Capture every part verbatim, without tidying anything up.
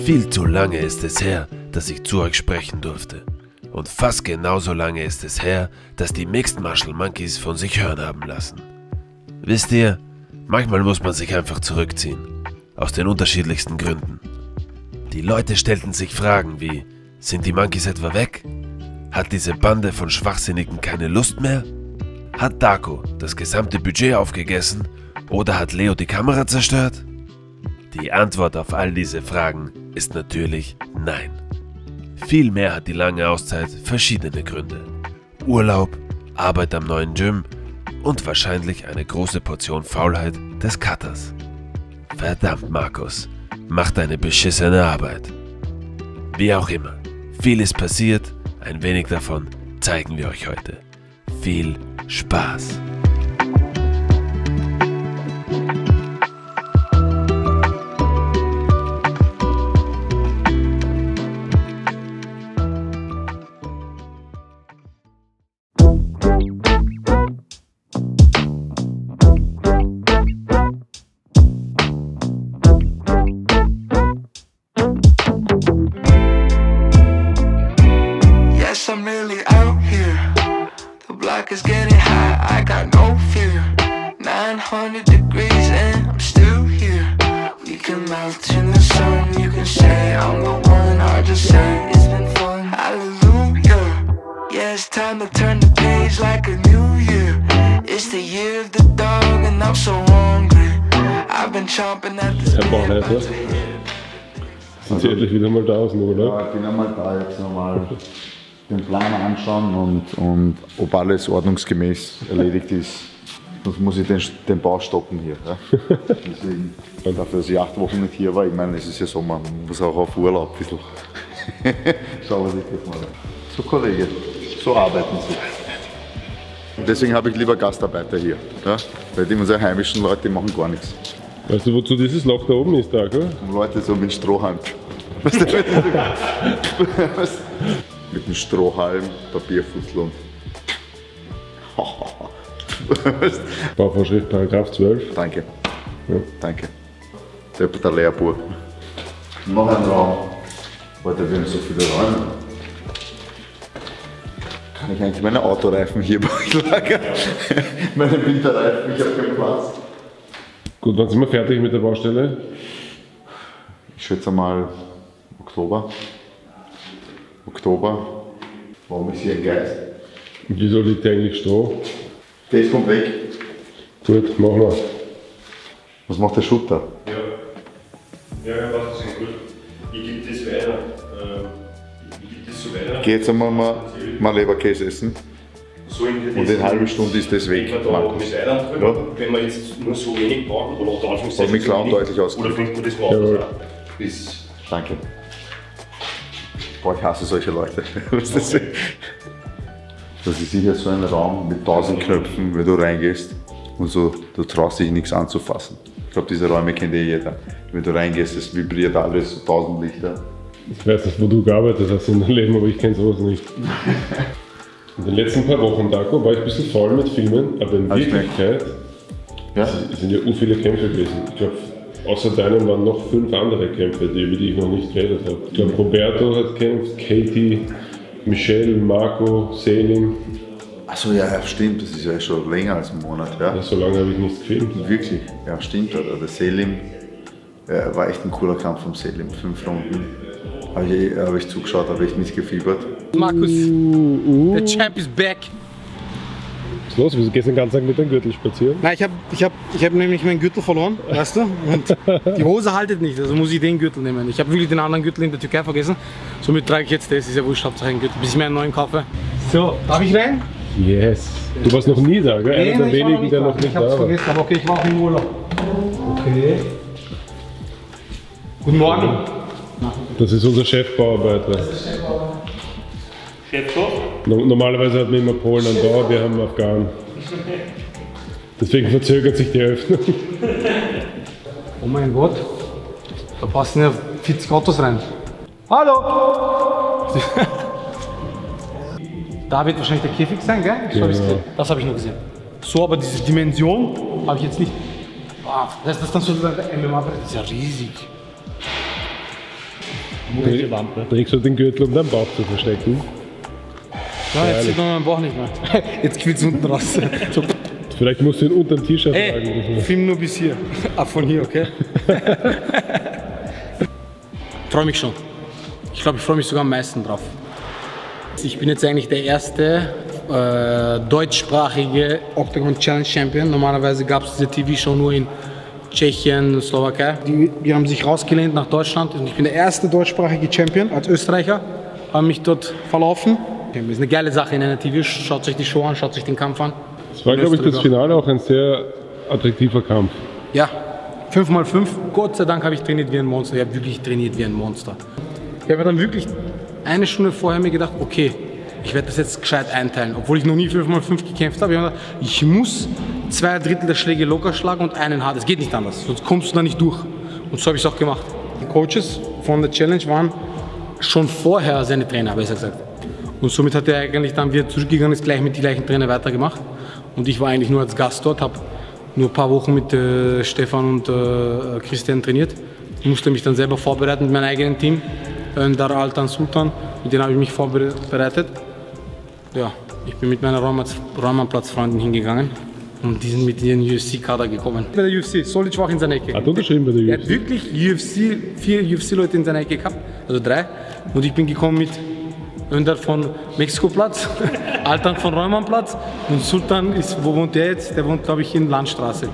Viel zu lange ist es her, dass ich zu euch sprechen durfte. Und fast genauso lange ist es her, dass die Mixed Martial Monkeys von sich hören haben lassen. Wisst ihr, manchmal muss man sich einfach zurückziehen. Aus den unterschiedlichsten Gründen. Die Leute stellten sich Fragen wie, sind die Monkeys etwa weg? Hat diese Bande von Schwachsinnigen keine Lust mehr? Hat Darko das gesamte Budget aufgegessen oder hat Leo die Kamera zerstört? Die Antwort auf all diese Fragen ist natürlich nein. Vielmehr hat die lange Auszeit verschiedene Gründe. Urlaub, Arbeit am neuen Gym und wahrscheinlich eine große Portion Faulheit des Cutters. Verdammt, Markus, mach deine beschissene Arbeit. Wie auch immer, viel ist passiert, ein wenig davon zeigen wir euch heute. Viel Spaß! I'm really out here. The block is getting hot, I got no fear. nine hundred degrees and I'm still here. We can melt in the sun, you can say I'm the one, I just say it's been fun. Hallelujah. Yeah, it's time to turn the page like a new year. It's the year of the dog and I'm so hungry. I've been chomping at the bit. Sind Sie endlich wieder mal da aus dem Urlaub? Ja, ich bin einmal da, jetzt nochmal den Plan anschauen und, und ob alles ordnungsgemäß erledigt ist. Sonst muss ich den, den Bau stoppen hier. Ja? Deswegen, dafür, dass ich acht Wochen nicht hier war, ich meine, es ist ja Sommer, man muss auch auf Urlaub ein bisschen. Schauen wir sich das mal an. So, Kollege, so arbeiten Sie. Und deswegen habe ich lieber Gastarbeiter hier. Ja? Weil die unsere heimischen Leute die machen gar nichts. Weißt du, wozu dieses Loch da oben ist, Darko? Und Leute so mit Strohhalm. Weißt du, mit dem Strohhalm, Papierfussel und. Bauvorschrift Paragraph zwölf. Danke. Ja. Danke. Der, der Lehrbuch. Noch ein Raum. Warte, wir haben so viele Räume. Kann ich eigentlich meine Autoreifen hier lagern? Meine Winterreifen, ich habe keinen Platz. Gut, wann sind wir fertig mit der Baustelle? Ich schätze mal Oktober. Oktober. Warum ist hier ein Geist? Wieso liegt eigentlich Stroh? Das kommt weg. Gut, machen wir. Was macht der Schutter? Ja, ja, ja, das ist gut. Ich gebe das weiter. Äh, ich gebe das so weiter. Geh jetzt einmal mal, mal Leberkäse essen. So in Und in einer halben Stunde ist das weg. Wenn wir, da mit weiter drüber, ja. Wenn wir jetzt nur so wenig brauchen, oder unter Anführungszeichen mit Clown so deutlich aus. Oder findet man das mal aus? Bis Danke. Boah, ich hasse solche Leute. Das ist sicher so ein Raum mit tausend Knöpfen, wenn du reingehst und so, du traust dich nichts anzufassen. Ich glaube, diese Räume kennt eh jeder. Wenn du reingehst, es vibriert alles, so tausend Lichter. Ich weiß nicht, wo du gearbeitet hast in deinem Leben, aber ich kenne sowas nicht. In den letzten paar Wochen, Darko, war ich ein bisschen faul mit Filmen, aber in Wirklichkeit ja? sind ja u viele Kämpfe gewesen. Ich glaube, außer deinem waren noch fünf andere Kämpfe, die, über die ich noch nicht geredet habe. Ich glaube, Roberto hat gekämpft, Katie, Michelle, Marco, Selim. Achso, ja, ja, stimmt, das ist ja schon länger als ein Monat. Ja, ja so lange habe ich nichts gefilmt. Wirklich, ja, stimmt. Oder der Selim, ja, war echt ein cooler Kampf vom Selim, fünf Runden. Habe ich, hab ich zugeschaut, habe ich mitgefiebert. Markus, uh, uh. der Champ is back. Was ist los? Wieso gehst du den ganzen Tag mit deinem Gürtel spazieren? Nein, ich habe ich hab, ich hab nämlich meinen Gürtel verloren, weißt du? Und die Hose haltet nicht, also muss ich den Gürtel nehmen. Ich habe wirklich den anderen Gürtel in der Türkei vergessen. Somit trage ich jetzt das, ist ja wurscht, Hauptsache einen Gürtel, bis ich mir einen neuen kaufe. So, darf ich rein? Yes. Du warst noch nie da, gell? Nee, Einer der wenigen, der noch nicht da war. Ich hab's vergessen, aber okay, ich war auch im Urlaub. Okay. Guten Morgen. Das ist unser Chefbauarbeiter. Chefkoch? No normalerweise hat man immer Polen an Bau, wir haben Afghanen. Deswegen verzögert sich die Öffnung. Oh mein Gott, da passen ja vierzig Autos rein. Hallo! Da wird wahrscheinlich der Käfig sein, gell? So ja. Das habe ich nur gesehen. So, aber diese Dimension habe ich jetzt nicht. Wow, das ist dann so ein M M A, das ist ja riesig. Welche Wampe? Trägst du den Gürtel, um deinen Bauch zu verstecken? Ja, jetzt sieht man meinen Bauch nicht mehr. Jetzt quillt es unten raus. So. Vielleicht musst du ihn unter dem T-Shirt tragen. Ey, film nur bis hier. Ab von hier, okay? Freue mich schon. Ich glaube, ich freue mich sogar am meisten drauf. Ich bin jetzt eigentlich der erste äh, deutschsprachige Octagon Challenge Champion. Normalerweise gab es diese T V-Show nur in Tschechien, Slowakei. Die, die haben sich rausgelehnt nach Deutschland und ich bin der erste deutschsprachige Champion als Österreicher. Habe mich dort verlaufen. Das ist eine geile Sache in einer T V. Schaut euch die Show an, schaut euch den Kampf an. Es war, glaube ich, das Finale auch ein sehr attraktiver Kampf. Ja, fünf mal fünf. Gott sei Dank habe ich trainiert wie ein Monster. Ich habe wirklich trainiert wie ein Monster. Ich habe dann wirklich eine Stunde vorher mir gedacht, okay, ich werde das jetzt gescheit einteilen. Obwohl ich noch nie fünf mal fünf gekämpft habe. Ich habe gedacht, ich muss zwei Drittel der Schläge locker schlagen und einen hart. Es geht nicht anders, sonst kommst du da nicht durch. Und so habe ich es auch gemacht. Die Coaches von der Challenge waren schon vorher seine Trainer, besser gesagt. Und somit hat er eigentlich dann wieder zurückgegangen, ist gleich mit den gleichen Trainer weitergemacht. Und ich war eigentlich nur als Gast dort, habe nur ein paar Wochen mit äh, Stefan und äh, Christian trainiert. Ich musste mich dann selber vorbereiten mit meinem eigenen Team. Önder Altan Sultan, mit denen habe ich mich vorbereitet. Ja, ich bin mit meiner Rahmenplatzfreundin hingegangen und die sind mit ihren U F C-Kader gekommen. Bei der U F C, Solic war auch in seiner Ecke. Hat unterschrieben bei der U F C? Er hat wirklich U F C, vier U F C-Leute in seiner Ecke gehabt, also drei. Und ich bin gekommen mit Önder von Mexikoplatz, Altan von Räumannplatz und Sultan ist, wo wohnt der jetzt? Der wohnt, glaube ich, in Landstraße.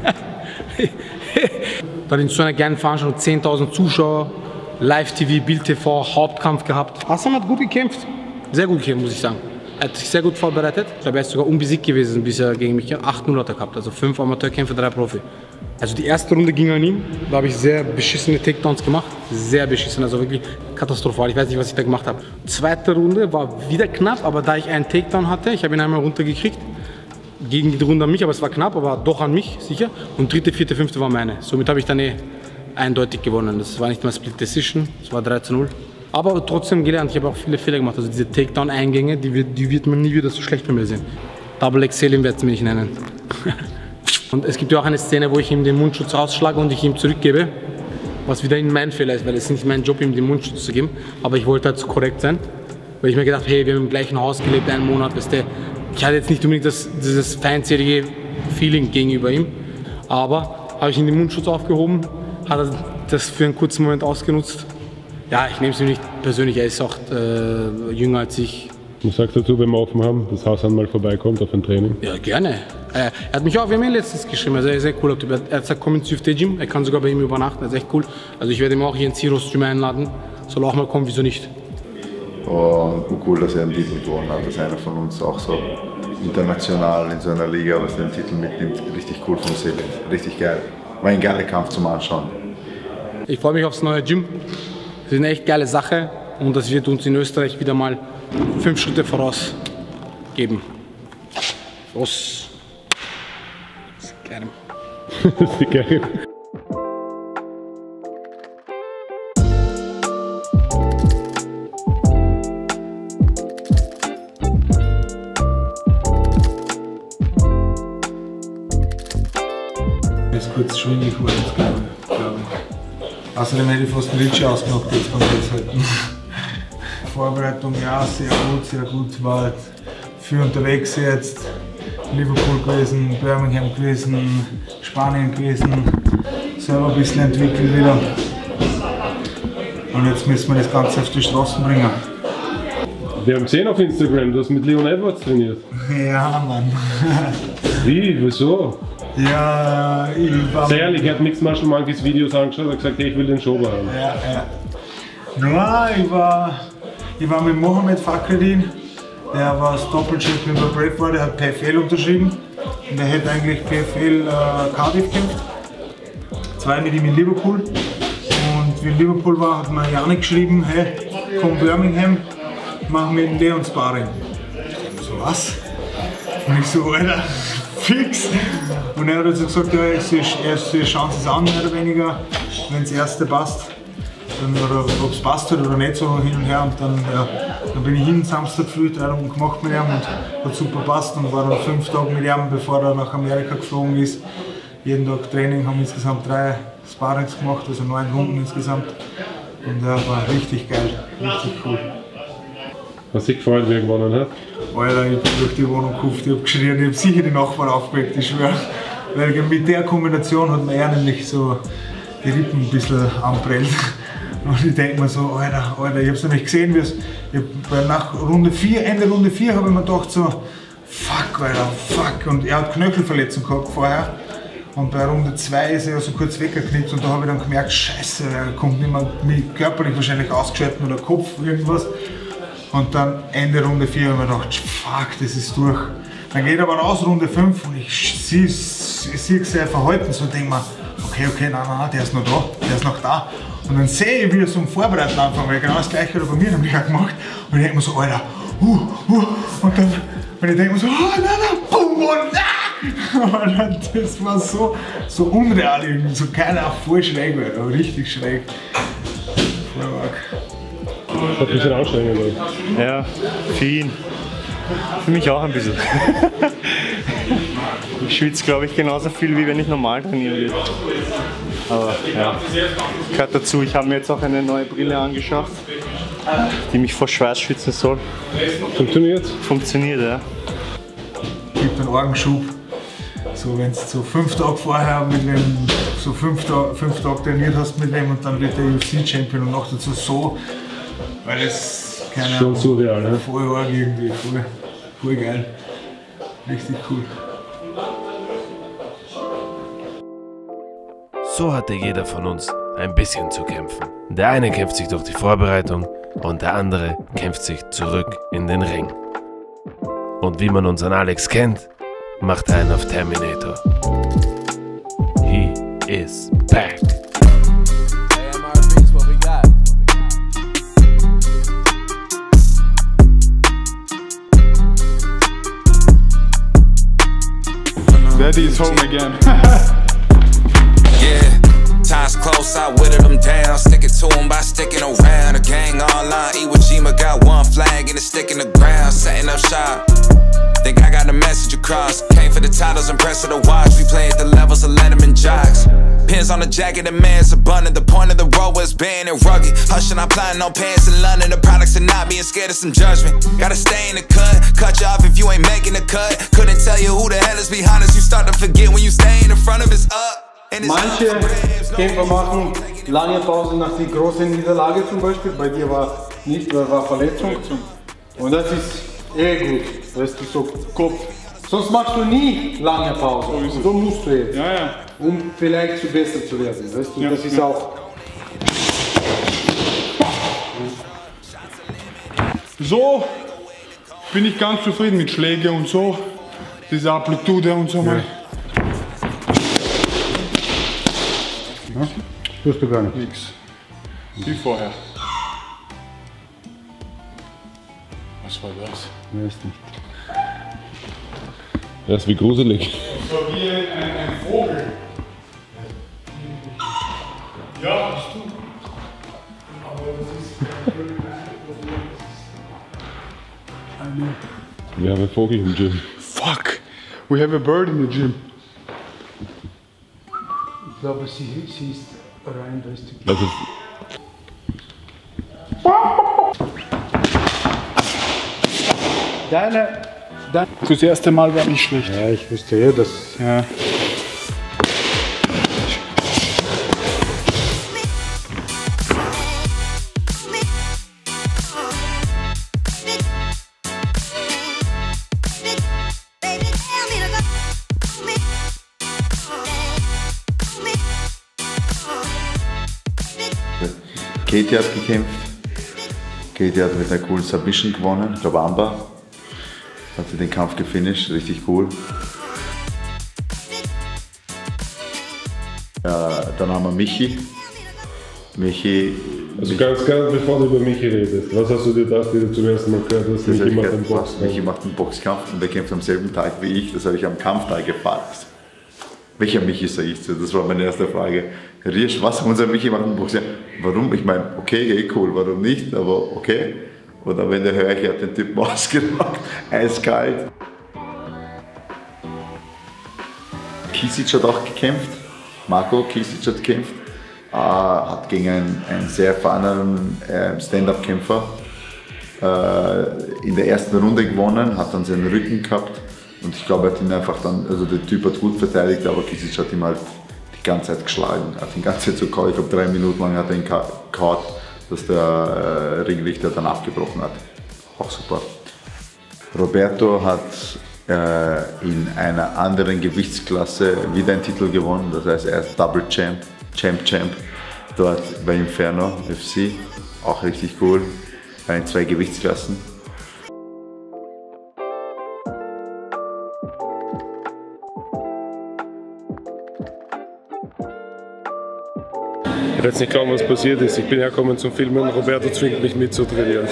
Da in so einer kleinen Veranstaltung zehntausend Zuschauer, Live-T V, Bild-T V, Hauptkampf gehabt. Hassan hat gut gekämpft, sehr gut gekämpft, muss ich sagen. Er hat sich sehr gut vorbereitet. Ich glaube, er ist sogar unbesiegt gewesen, bis er gegen mich acht null hat er gehabt. Also fünf Amateurkämpfe, drei Profi. Also die erste Runde ging an ihm. Da habe ich sehr beschissene Takedowns gemacht. Sehr beschissen, also wirklich katastrophal. Ich weiß nicht, was ich da gemacht habe. Zweite Runde war wieder knapp, aber da ich einen Takedown hatte, ich habe ihn einmal runtergekriegt. Gegen die Runde an mich, aber es war knapp, aber doch an mich, sicher. Und dritte, vierte, fünfte war meine. Somit habe ich dann eh eindeutig gewonnen. Das war nicht mal Split Decision, es war drei zu null. Aber trotzdem gelernt, ich habe auch viele Fehler gemacht. Also diese Takedown-Eingänge, die, wird, die wird man nie wieder so schlecht bei mir sehen. Double Excellium wird es mir nicht nennen. Und es gibt ja auch eine Szene, wo ich ihm den Mundschutz rausschlage und ich ihm zurückgebe. Was wieder in mein Fehler ist, weil es ist nicht mein Job, ihm den Mundschutz zu geben. Aber ich wollte halt so korrekt sein. Weil ich mir gedacht, hey, wir haben im gleichen Haus gelebt, einen Monat, weißt du. Ich hatte jetzt nicht unbedingt das, dieses feindselige Feeling gegenüber ihm. Aber habe ich ihm den Mundschutz aufgehoben, hat er das für einen kurzen Moment ausgenutzt. Ja, ich nehme es ihm nicht persönlich, er ist auch äh, jünger als ich. Was sagst du dazu, wenn wir offen haben, dass Hassan mal vorbeikommt auf ein Training? Ja, gerne. Er, er hat mich auch, wir haben ihn letztens geschrieben, also er ist sehr cool. Er hat gesagt, komm ins U F C-Gym, er kann sogar bei ihm übernachten, das ist echt cool. Also ich werde ihn auch hier ins Heroes-Gym einladen, soll auch mal kommen, wieso nicht. Und cool, dass er einen Titel gewonnen hat, dass einer von uns auch so international in so einer Liga, was den Titel mitnimmt. Richtig cool von Seele, richtig geil. War ein geiler Kampf zum Anschauen. Ich freue mich aufs neue Gym. Das ist eine echt geile Sache und das wird uns in Österreich wieder mal fünf Schritte voraus geben. Los. Das ist geil. Das ist geil. Ist kurz schwindelig geworden, glaube ich. Außerdem hätte ich fast den Ritschi ausgenockt jetzt beim Festhalten. Vorbereitung, ja, sehr gut, sehr gut. War halt viel unterwegs jetzt. Liverpool gewesen, Birmingham gewesen, Spanien gewesen. Selber ein bisschen entwickelt wieder. Und jetzt müssen wir das Ganze auf die Straßen bringen. Wir haben gesehen auf Instagram, du hast mit Leon Edwards trainiert. Ja, Mann. Wie? Wieso? Ja, ich war... Sehr ehrlich, er hat Mixed Martial Monkeys Videos angeschaut und gesagt, hey, ich will den Schober haben. Ja, ja. Nein, ich war, ich war mit Mohamed Fakhreddin, der war das Doppel-Champion bei Brave, der hat P F L unterschrieben und der hätte eigentlich P F L äh, Cardiff gekämpft. Zwei mit ihm in Liverpool und wie in Liverpool war, hat mir Janik geschrieben, hey, komm Birmingham, mach mit dem Leon Sparring. Ich so, was? Und ich so, Alter, fix! Und er hat also gesagt, ja, erste, erste Chance ist an, mehr oder weniger, wenn das erste passt. Dann, oder ob es passt oder nicht, so hin und her. Und dann, ja, dann bin ich hin, Samstag früh, drei Runden gemacht mit ihm und hat super passt. Und war dann fünf Tage mit ihm, bevor er nach Amerika geflogen ist. Jeden Tag Training, haben insgesamt drei Sparrings gemacht, also neun Runden insgesamt. Und der war richtig geil, richtig cool. Hast du dich gefreut, wer gewonnen hat? Alter, ich bin durch die Wohnung gekauft, ich hab geschrien, ich hab sicher die Nachbarn aufgeweckt, ich schwöre. Weil mit der Kombination hat mir er nämlich so die Rippen ein bisschen anprellt. Und ich denke mir so, Alter, Alter, ich hab's nämlich gesehen, wie es, nach Runde vier, Ende Runde vier habe ich mir gedacht so, fuck, Alter, fuck. Und er hat Knöchelverletzung gehabt vorher. Und bei Runde zwei ist er so kurz weggeknickt und da habe ich dann gemerkt, scheiße, er kommt nicht mehr körperlich wahrscheinlich ausgeschalten oder Kopf, irgendwas. Und dann Ende Runde vier habe ich mir gedacht, fuck, das ist durch. Dann geht er aber raus, Runde fünf, und ich sehe seh sein Verhalten so und denke mir, okay, okay, nein, nein, der ist noch da, der ist noch da. Und dann sehe ich, wie er so im Vorbereiten anfängt, weil genau das gleiche hat er bei mir nämlich auch gemacht. Und ich denke mir so, Alter, uh, uh, und dann, und ich denke mir so, oh nein, nein, boom, und ah! Alter, das war so, so unreal irgendwie, so keiner, voll schräg, Alter, richtig schräg. Voll arg. Das hat ein bisschen anstrengend. Ja, für ihn. Für mich auch ein bisschen. Ich schwitze, glaube ich, genauso viel, wie wenn ich normal trainieren würde. Aber ja, gehört dazu. Ich habe mir jetzt auch eine neue Brille angeschafft, die mich vor Schweiß schützen soll. Funktioniert? Funktioniert, ja. Gibt einen Orgenschub. So, wenn du so fünf Tage vorher mit dem, so fünf, Tage, fünf Tage trainiert hast mit dem und dann wird der U F C-Champion und noch dazu so, weil das keine Schon surreal, ne? Voll arg irgendwie, voll, voll geil. Richtig cool. So hatte jeder von uns ein bisschen zu kämpfen. Der eine kämpft sich durch die Vorbereitung und der andere kämpft sich zurück in den Ring. Und wie man unseren Alex kennt, macht er einen auf Terminator. He is back. Daddy is home again. Yeah, time's close, I whittled them down. Sticking to them by sticking around. A gang all on Iwo Jima got one flag and it's sticking the ground. Setting up shop. Think I got a message across. Came for the titles and press of the watch. We play at the levels of Letterman jocks. Pins on the jacket, the man's abundant. The point of the road was banned and rugged. Hushing, I'm plotting on pants in London. The products are not being scared of some judgment. Gotta stay in the cut, cut you off if you ain't making the cut. Couldn't tell you who the hell is behind us. You start to forget when you stay in front of us up. Manche Kämpfer machen lange Pause nach die große Niederlage zum Beispiel. Bei dir war nicht, weil war Verletzung. Und das ist eh gut, weißt du, so Kopf. Sonst machst du nie lange Pause. So, so musst du jetzt, Ja, ja. um vielleicht zu besser zu werden. Weißt du, Ja, das ist ja. auch. So bin ich ganz zufrieden mit Schläge und so. Diese Amplitude und so mal. Ja, tust du gar nicht. Nix. Wie vorher. Was war das? Weiß nicht. Das ist wie gruselig. So wie ein, ein, ein Vogel. Ja, bist du. Aber das ist eine. Wir haben einen Vogel im Gym. Fuck! We have a bird in the gym. Ich glaube, sie, sie ist rein, da ist die. Also, Deine. Deine. Das erste Mal war nicht schlecht. Ja, ich wusste ja, dass. Ja. Katie hat gekämpft. Katie hat mit einer coolen Submission gewonnen. Ich glaube, Amber hat sie den Kampf gefinisht. Richtig cool. Ja, dann haben wir Michi. Michi. also ganz, ganz bevor du über Michi redest, was hast du dir gedacht, wie du zum ersten Mal gehört hast, Das Michi habe ich macht gehört, einen Boxkampf? Michi macht einen Boxkampf und der kämpft am selben Tag wie ich. Das habe ich am Kampftag erfahren. Welcher Michi sage ich zu? Das war meine erste Frage. Herr Riesch, was? Unser Michi macht einen Boxkampf. Warum? Ich meine, okay, eh cool, warum nicht, aber okay. Und am Ende höre ich, er hat den Typen ausgemacht, eiskalt. Kisic hat auch gekämpft. Marco Kisic hat gekämpft. äh, hat gegen einen, einen sehr erfahrenen äh, Stand-Up-Kämpfer äh, in der ersten Runde gewonnen, hat dann seinen Rücken gehabt und ich glaube, er hat ihn einfach dann, also der Typ hat gut verteidigt, aber Kisic hat ihn halt die ganze Zeit geschlagen, hat die ganze Zeit so gehauen, ich glaube drei Minuten lang hat er ihn gehauen, dass der äh, Ringrichter dann abgebrochen hat. Auch super. Roberto hat äh, in einer anderen Gewichtsklasse wieder einen Titel gewonnen, das heißt er ist Double Champ, Champ Champ, dort bei Inferno F C, auch richtig cool, bei den zwei Gewichtsklassen. Ich werde jetzt nicht glauben, was passiert ist. Ich bin hergekommen zum Filmen, Roberto zwingt mich mit zu trainieren.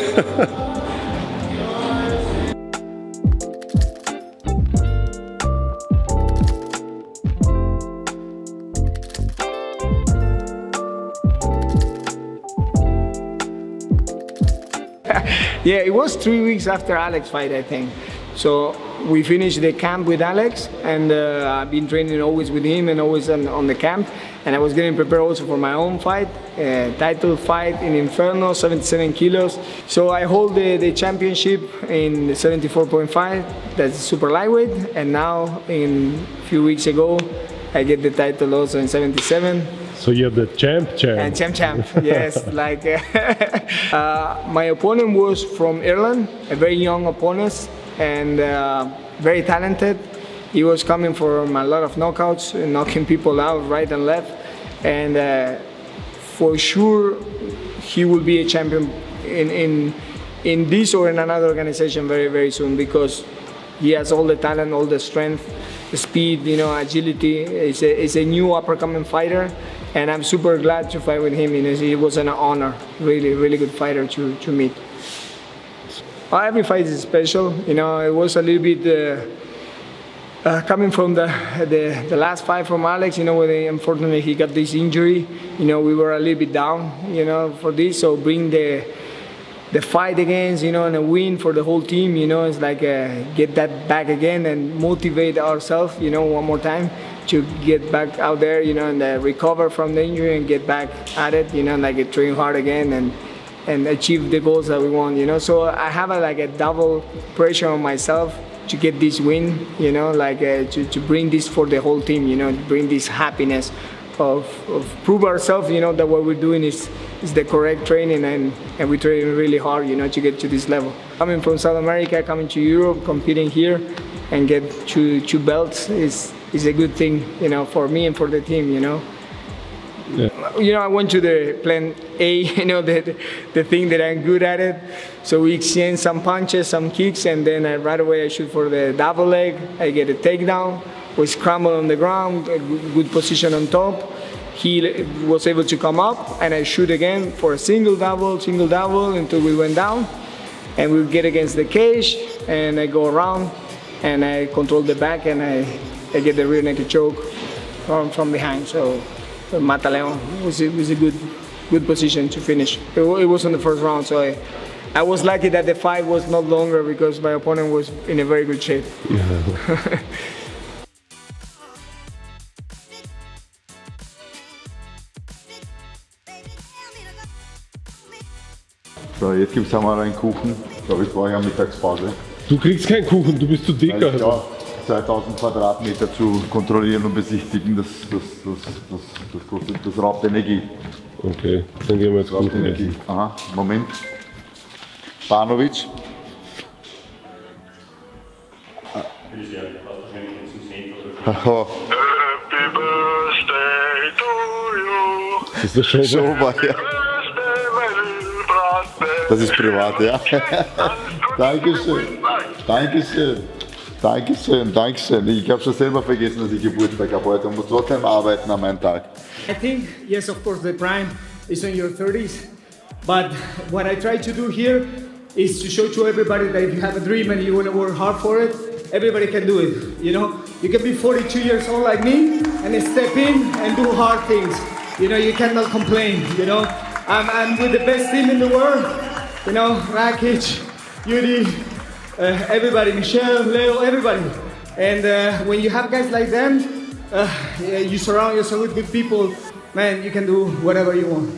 Yeah, it was three weeks after Alex fight, I think. So we finished the camp with Alex, and uh, I've been training always with him and always on, on the camp. And I was getting prepared also for my own fight, uh, title fight in Inferno, seventy-seven kilos. So I hold the, the championship in the seventy-four point five, that's super lightweight. And now, in a few weeks ago, I get the title also in seventy-seven. So you're the champ champ. And champ champ, yes. Like uh, uh, my opponent was from Ireland, a very young opponent and uh, very talented. He was coming from a lot of knockouts, knocking people out right and left, and uh, for sure he will be a champion in in in this or in another organization very very soon, because he has all the talent, all the strength, the speed, you know, agility. He's a, he's a new upper-coming fighter. And I'm super glad to fight with him. You know, it was an honor, really, really good fighter to, to meet. Well, every fight is special. You know, it was a little bit uh, uh, coming from the, the the last fight from Alex. You know, when he, unfortunately he got this injury. You know, we were a little bit down. You know, for this, so bring the the fight against, you know, and a win for the whole team. You know, it's like uh, get that back again and motivate ourselves. You know, one more time. To get back out there, you know, and uh, recover from the injury and get back at it, you know, like uh, train hard again and and achieve the goals that we want, you know. So I have a, like a double pressure on myself to get this win, you know, like uh, to, to bring this for the whole team, you know, to bring this happiness of, of prove ourselves, you know, that what we're doing is is the correct training and, and we're training really hard, you know, to get to this level. Coming from South America, coming to Europe, competing here and get two, two belts is is a good thing, you know, for me and for the team, you know. Yeah. You know, I went to the plan A, you know, the, the thing that I'm good at it. So we exchange some punches, some kicks, and then I, right away I shoot for the double leg. I get a takedown. We scramble on the ground, a good position on top. He was able to come up, and I shoot again for a single double, single double until we went down. And we get against the cage, and I go around, and I control the back, and I I get the rear naked choke from, from behind. So uh, Mata Leon was, was a good good position to finish. It, it was in the first round, so I, I was lucky that the fight was not longer because my opponent was in a very good shape. Yeah. So, jetzt gibt es einmal einen Kuchen. Ich glaube, ich brauche ja Mittagspause. Du kriegst keinen Kuchen, du bist zu dick. Ja, ja, zweitausend Quadratmeter zu kontrollieren und besichtigen, das, das, das, das, das, kostet, das raubt Energie. Okay, dann gehen wir jetzt Kuchen essen. Aha, Moment. Banovic. Haha. Happy birthday to you. Das ist der Show. Showbar, ja. Das ist privat, ja. Dankeschön. Dankeschön. Dankeschön, Dankeschön. Ich habe schon selber vergessen, dass ich Geburtstag habe heute und muss trotzdem arbeiten an meinem Tag. I think, yes, of course, the prime is in your thirties. But what I try to do here is to show to everybody that if you have a dream and you want to work hard for it, everybody can do it. You know, you can be forty-two years old like me and step in and do hard things. You know, you cannot complain. You know, I'm, I'm with the best team in the world. You know, Rakic, Yuri, uh, everybody, Michelle, Leo, everybody. And uh, when you have guys like them, uh, you surround yourself with good people. man, you can do whatever you want.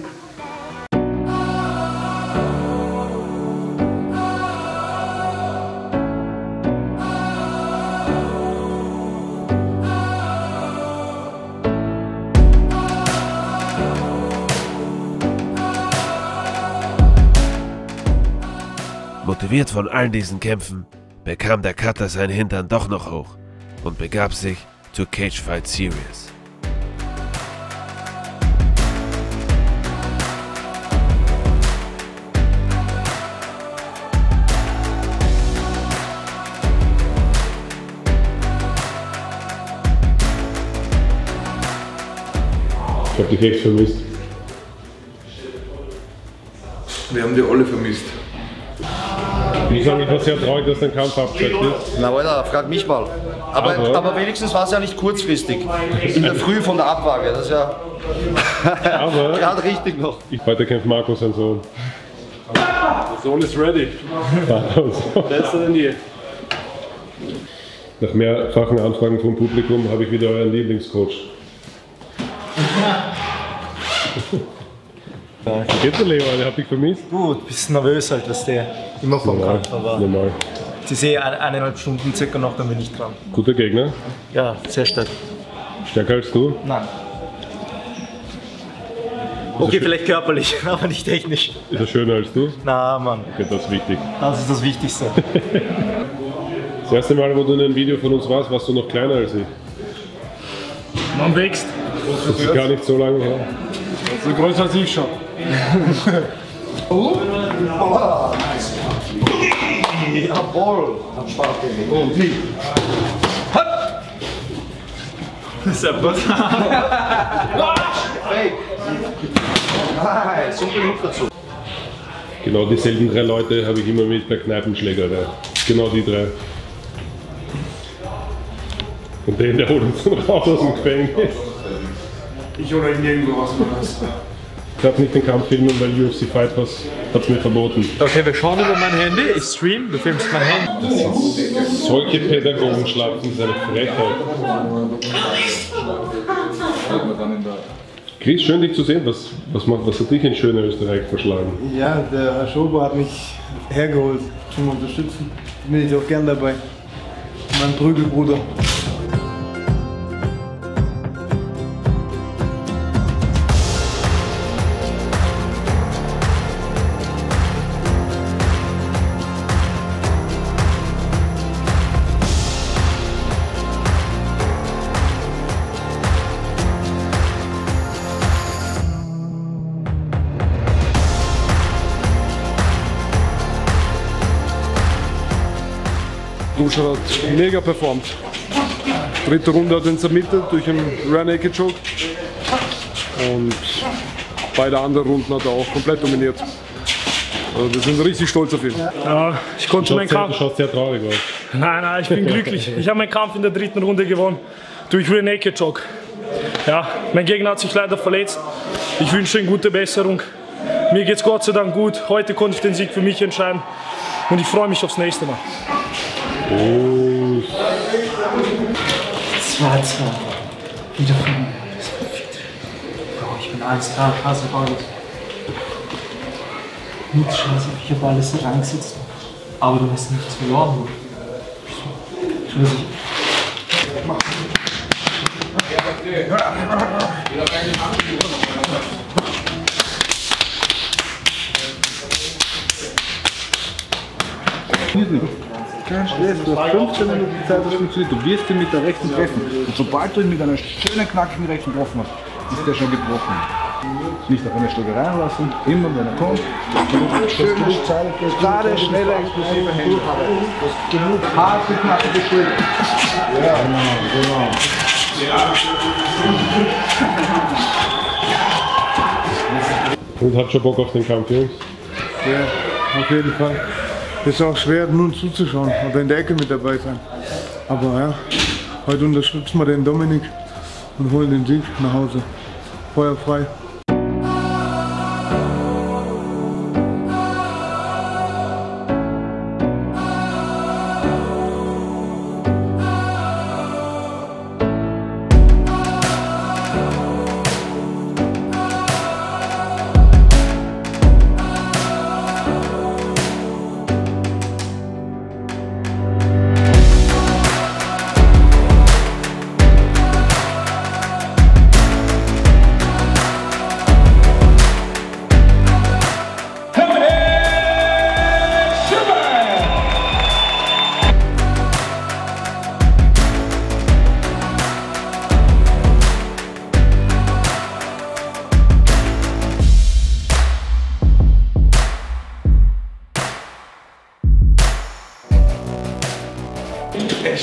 Motiviert von all diesen Kämpfen, bekam der Cutter seinen Hintern doch noch hoch und begab sich zur Cage Fight Series. Ich hab dich echt vermisst. Wir haben die alle vermisst. Ich sage, ich war sehr traurig, dass dein Kampf abgesagt ist. Na Alter, frag mich mal. Aber, Aber- aber wenigstens war es ja nicht kurzfristig. In der Früh von der Abwaage. Das ist ja Aber gerade richtig noch. ich, heute kämpft Marco sein Sohn. Der Sohn ist ready. Besser denn je. Nach mehrfachen Anfragen vom Publikum habe ich wieder euren Lieblingscoach. Wie geht's dir, Leo? Ich hab dich vermisst. Gut, bisschen nervös halt, was der immer vom Normal, Kampf, aber normal. es ist eh ein- eineinhalb Stunden circa noch, dann bin ich dran. Guter Gegner. Ja, sehr stark. Stärker als du. Nein. Okay, vielleicht körperlich, aber nicht technisch. Ist er schöner als du? Na, Mann, Okay, das ist wichtig. das ist das Wichtigste. Das erste Mal, wo du in einem Video von uns warst, warst du noch kleiner als ich. Man wächst. Das ist gar nicht so lange her. So größer als ich schon. Jawohl. Und wie? Das ist ja was. Nein, so genug dazu. Genau dieselben drei Leute habe ich immer mit bei Kneipenschläger. Da. Genau die drei. Und den, der holt uns dann raus aus dem Gefängnis. Ich hole ihn nirgendwo raus. Ich darf nicht den Kampf filmen, weil U F C Fight Pass hat es mir verboten. Okay, wir schauen über mein Handy. Ich stream, du filmst mein Handy. Solche Pädagogen schlafen, ist eine Frechheit. Chris, schön dich zu sehen. Was, was, macht, was hat dich in schöner Österreich verschlagen? Ja, der Herr Schobo hat mich hergeholt zum Unterstützen. Bin ich auch gern dabei. Mein Prügelbruder. Duscher hat mega performt. Dritte Runde hat er ihn submitted durch einen Rear Naked Choke. Und beide anderen Runden hat er auch komplett dominiert. Also wir sind richtig stolz auf ihn. Ja, ich konnte Du meinen schaust, sehr, Kampf. du schaust sehr traurig aus. Nein, nein, ich bin glücklich. Ich habe meinen Kampf in der dritten Runde gewonnen durch Rear Naked Choke. Ja, mein Gegner hat sich leider verletzt. Ich wünsche ihm gute Besserung. Mir geht's Gott sei Dank gut. Heute konnte ich den Sieg für mich entscheiden. Und ich freue mich aufs nächste Mal. Oh. zwei zwei. Wieder von mir. Bro, ich bin eins drei, krasse Ball. Nichts Scheiße, ich habe alles reingesetzt. Aber du hast nichts verloren, Bro. Ich weiß nicht. Kein Stress, du hast fünfzehn Minuten Zeit, das funktioniert. Du wirst ihn mit der rechten treffen. Und sobald du ihn mit einer schönen, knackigen rechten getroffen hast, ist der schon gebrochen. Nicht auf eine Schlägerei lassen, immer wenn er kommt. Schön Zeit, gerade, schnelle, explosive Hände. Genug harte, knackige Schläge. Ja, genau, genau. Und hat schon Bock auf den Kampf, Jungs? Ja, auf jeden Fall. Es ist auch schwer, nun zuzuschauen oder in der Ecke mit dabei sein. Aber ja, heute unterstützen wir den Dominik und holen den Sieg nach Hause. Feuer frei.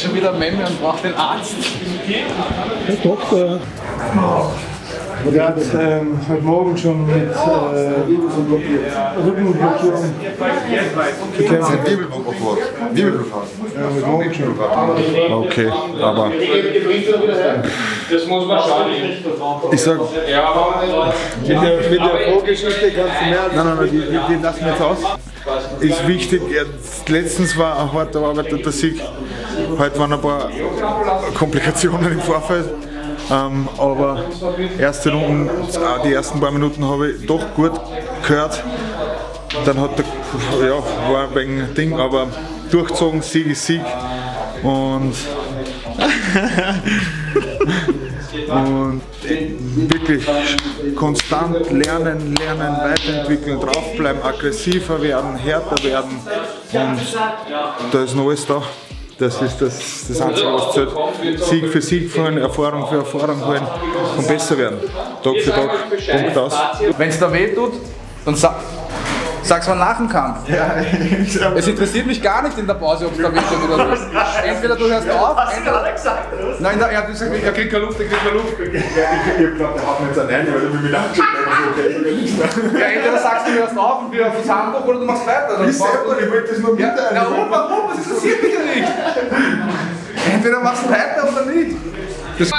ist schon wieder Memme und braucht den Arzt. Herr Doktor. Der hat ähm, heute Morgen schon mit äh, Rückenblockierung gekämpft. Sein Wirbelblockade. Wirbelblockade. Ja, heute Morgen schon. Okay, aber Das muss man schauen. ich sag, Mit der, mit der Vorgeschichte kannst du mehr. nein, nein, nein, die, die, die lassen wir jetzt aus. Ist wichtig, jetzt, letztens war ein hart erarbeiteter Sieg. Heute waren ein paar Komplikationen im Vorfeld. Ähm, aber erste Runden, die ersten paar Minuten habe ich doch gut gehört. Dann hat der, ja, war ein wenig Ding, aber durchgezogen, Sieg ist Sieg. Und, und wirklich konstant lernen, lernen, weiterentwickeln, draufbleiben, aggressiver werden, härter werden. Und da ist noch alles da. Das ist das, das Einzige, was zählt. Sieg für Sieg fahren, Erfahrung für Erfahrung holen und besser werden. Tag für Tag, Punkt aus. Wenn es da weh tut, dann sag, sag's mal nach dem Kampf. Ja, es interessiert mich gar nicht in der Pause, ob es da weh tut oder nicht. Entweder du hörst auf, entweder... Nein, er hat gesagt, er kriegt keine Luft, er kriegt keine Luft. Ich hab geglaubt, der haut mir jetzt einen rein, weil er mich angeschaut hat. Ja, entweder sagst du, du hörst auf und wieder aufs Handtuch oder du machst weiter. Ich selber, ich wollte das nur mitteilen. Ja, warum, warum? Das interessiert mich ja nicht. Entweder machst du weiter oder nicht. Das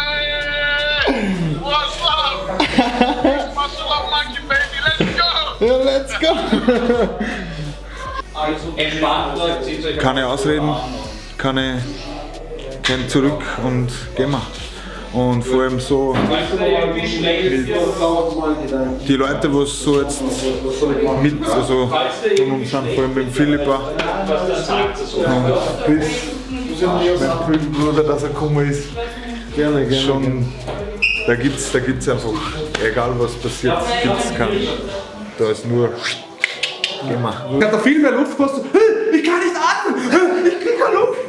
Ja, let's go! Keine Ausreden, keine, kein Zurück und gehen wir. Und vor allem so die Leute, die so jetzt mit, also von uns sind, vor allem mit dem Philippa und bis mein Bruder, dass er gekommen ist, Gerne, gerne. schon, da gibt es da gibt's einfach, egal was passiert, gibt es keinen, da ist nur, gehen wir. Ich hab da viel mehr Luft gekostet. Ich kann nicht atmen! Ich krieg keine Luft!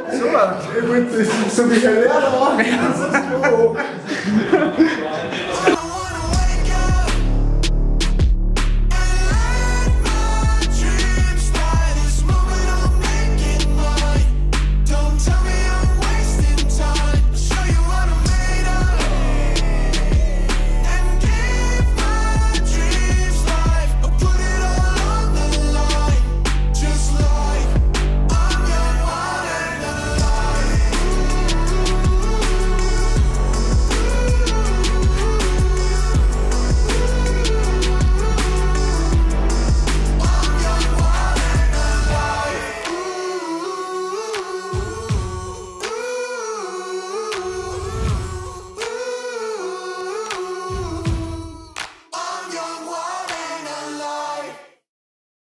So, ich wollte das so wie ein Lehrer machen.